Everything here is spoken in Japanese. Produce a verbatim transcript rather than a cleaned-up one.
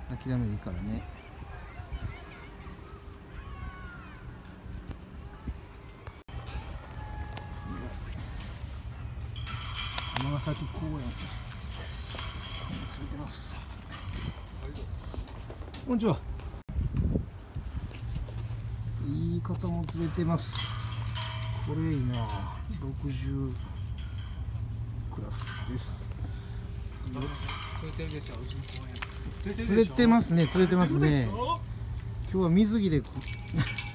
諦めでいいからね。尼崎公園ついてます。こんにちは。いい方も釣れてます。これいいな。ろくじゅうクラスです。 釣れてるでしょ、うちの公園。 釣れてますね、釣れてますね。今日は水着で